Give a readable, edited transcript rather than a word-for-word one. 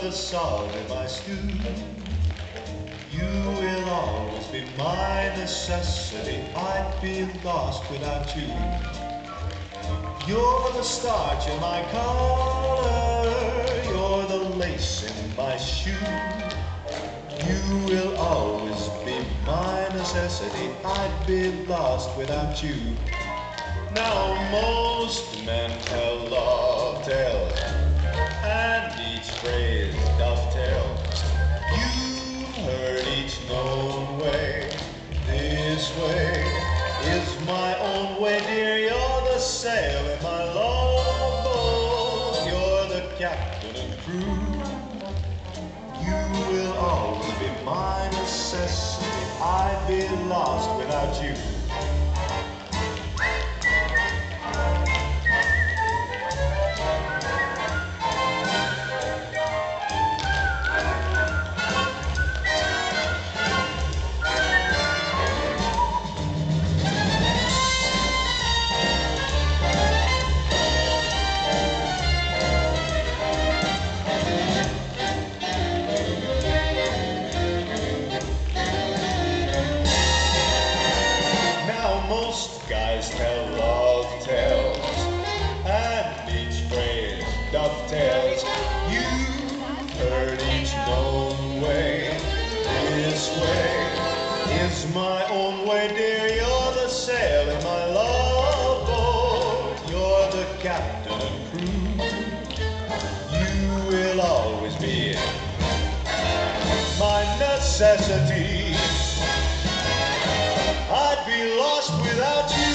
the salt in my stew. You will always be my necessity. I'd be lost without you. You're the starch in my collar. You're the lace in my shoe. You will always be my necessity. I'd be lost without you. Now most men tell love tales, and each phrase dovetails. You've heard each known way. This way is my own way, dear. You're the sail in my love boat. You're the captain and crew. You will always be my necessity. I'd be lost without you. Most guys tell love tales, and each phrase dovetails. You've heard each known way. This way is my own way, dear. You're the sail in my love boat. You're the captain and crew. You will always be my necessity. I'd be lost without you.